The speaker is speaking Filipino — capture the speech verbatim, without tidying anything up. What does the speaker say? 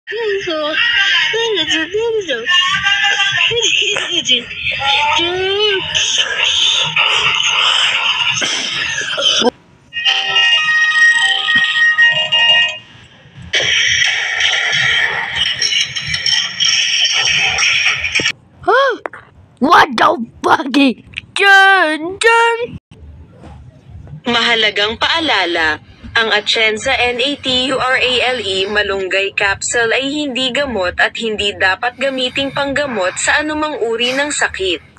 What the fuck? Dyan! Dyan! Mahalagang paalala, ang atienza naturale malunggay capsule ay hindi gamot at hindi dapat gamiting panggamot sa anumang uri ng sakit.